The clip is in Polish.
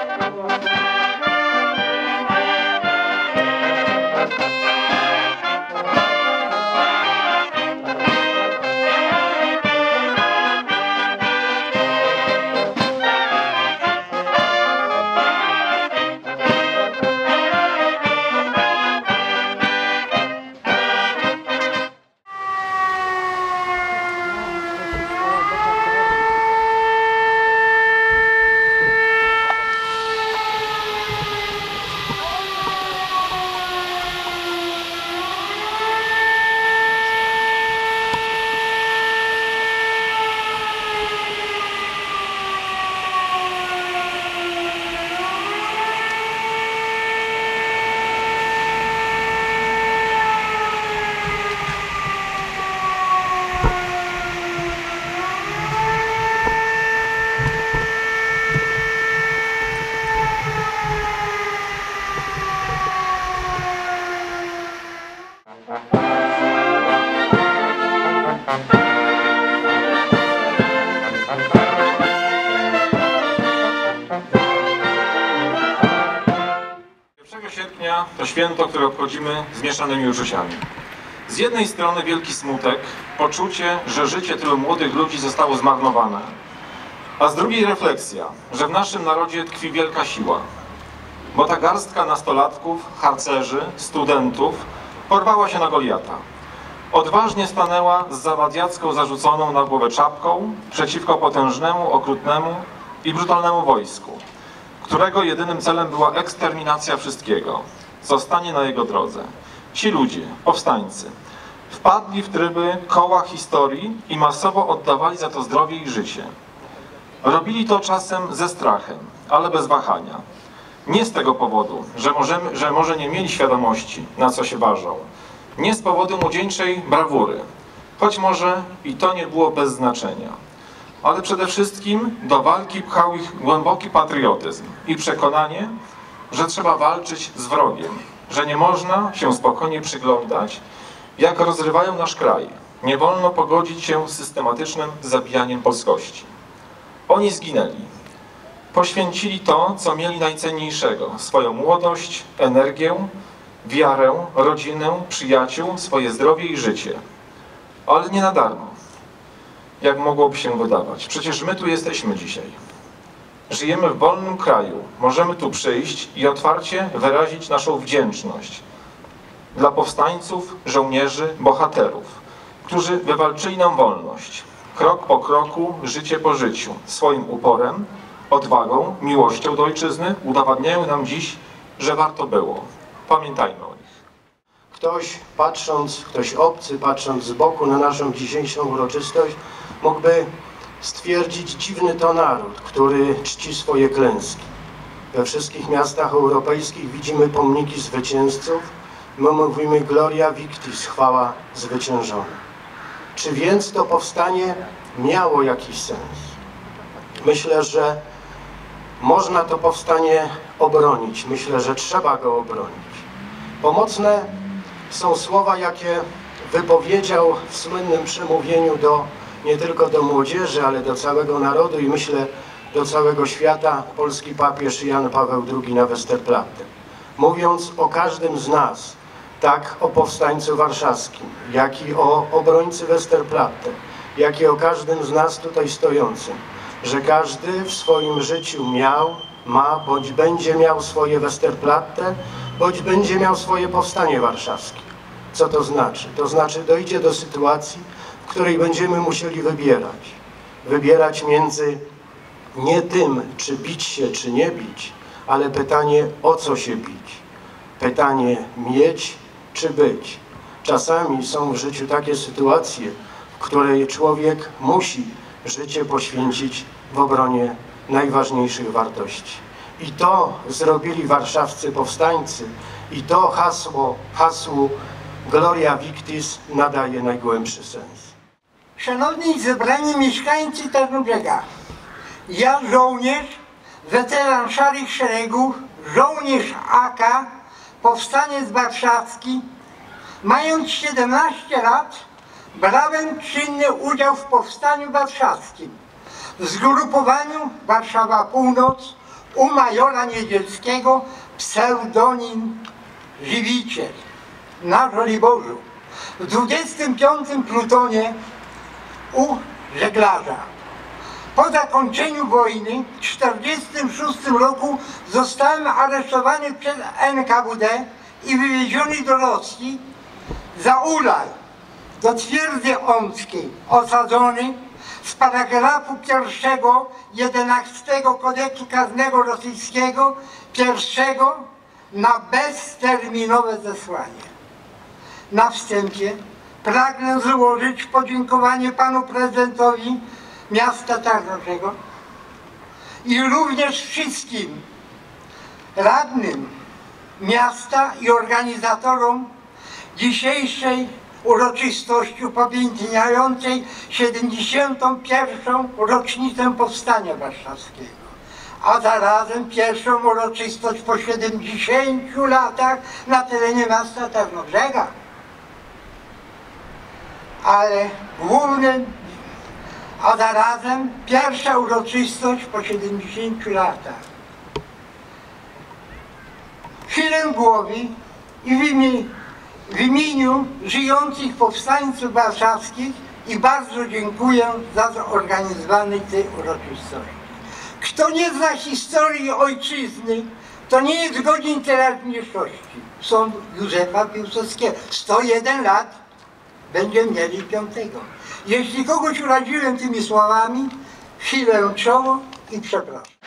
Sierpnia to święto, które obchodzimy z mieszanymi uczuciami. Z jednej strony wielki smutek, poczucie, że życie tylu młodych ludzi zostało zmarnowane, a z drugiej refleksja, że w naszym narodzie tkwi wielka siła, bo ta garstka nastolatków, harcerzy, studentów porwała się na Goliata. Odważnie stanęła z zawadiacką zarzuconą na głowę czapką przeciwko potężnemu, okrutnemu i brutalnemu wojsku, którego jedynym celem była eksterminacja wszystkiego, co stanie na jego drodze. Ci ludzie, powstańcy, wpadli w tryby koła historii i masowo oddawali za to zdrowie i życie. Robili to czasem ze strachem, ale bez wahania. Nie z tego powodu, że może nie mieli świadomości, na co się ważą. Nie z powodu młodzieńczej brawury, choć może i to nie było bez znaczenia. Ale przede wszystkim do walki pchał ich głęboki patriotyzm i przekonanie, że trzeba walczyć z wrogiem, że nie można się spokojnie przyglądać, jak rozrywają nasz kraj. Nie wolno pogodzić się z systematycznym zabijaniem polskości. Oni zginęli. Poświęcili to, co mieli najcenniejszego, swoją młodość, energię, wiarę, rodzinę, przyjaciół, swoje zdrowie i życie. Ale nie na darmo, jak mogłoby się wydawać. Przecież my tu jesteśmy dzisiaj. Żyjemy w wolnym kraju. Możemy tu przyjść i otwarcie wyrazić naszą wdzięczność dla powstańców, żołnierzy, bohaterów, którzy wywalczyli nam wolność. Krok po kroku, życie po życiu, swoim uporem, odwagą, miłością do ojczyzny udowadniają nam dziś, że warto było. Pamiętajmy o nich. Ktoś obcy, patrząc z boku na naszą dzisiejszą uroczystość, mógłby stwierdzić: dziwny to naród, który czci swoje klęski. We wszystkich miastach europejskich widzimy pomniki zwycięzców. My mówimy Gloria Victis, chwała zwyciężona. Czy więc to powstanie miało jakiś sens? Myślę, że można to powstanie obronić. Myślę, że trzeba go obronić. Pomocne są słowa, jakie wypowiedział w słynnym przemówieniu nie tylko do młodzieży, ale do całego narodu i myślę do całego świata polski papież Jan Paweł II na Westerplatte. Mówiąc o każdym z nas, tak o powstańcu warszawskim, jak i o obrońcy Westerplatte, jak i o każdym z nas tutaj stojącym, że każdy w swoim życiu ma, bądź będzie miał swoje Westerplatte, bądź będzie miał swoje powstanie warszawskie. Co to znaczy? To znaczy dojdzie do sytuacji, w której będziemy musieli wybierać. Wybierać między nie tym, czy bić się, czy nie bić, ale pytanie, o co się bić. Pytanie, mieć, czy być. Czasami są w życiu takie sytuacje, w której człowiek musi życie poświęcić w obronie najważniejszych wartości. I to zrobili warszawscy powstańcy i to hasłu Gloria Victis nadaje najgłębszy sens. Szanowni zebrani mieszkańcy Tarnobrzega, ja żołnierz, weteran Szarych Szeregów, żołnierz AK, powstaniec warszawski, mając 17 lat, brałem czynny udział w powstaniu warszawskim, w zgrupowaniu Warszawa Północ, u majora Niedzielskiego pseudonim Żywiciel na Żoliborzu, w 25. plutonie u żeglarza. Po zakończeniu wojny w 1946 roku zostałem aresztowany przez NKWD i wywieziony do Rosji za Ural, do Twierdzy Omskiej, osadzony z paragrafu 11 kodeksu karnego rosyjskiego, pierwszego na bezterminowe zesłanie. Na wstępie pragnę złożyć podziękowanie panu prezydentowi miasta Tarnowego i również wszystkim radnym miasta i organizatorom dzisiejszej uroczystości upamiętniającej 71. rocznicę Powstania Warszawskiego, a zarazem pierwszą uroczystość po 70 latach na terenie miasta Tarnobrzega. Ale a zarazem pierwsza uroczystość po 70 latach. Chylę głowy i w imieniu żyjących powstańców warszawskich i bardzo dziękuję za zorganizowanie tej uroczystości. Kto nie zna historii ojczyzny, to nie jest godzin teraźniejszości. Sąd Józefa Piłsudskiego. 101 lat będziemy mieli 5. Jeśli kogoś uraziłem tymi słowami, chylę czoło i przepraszam.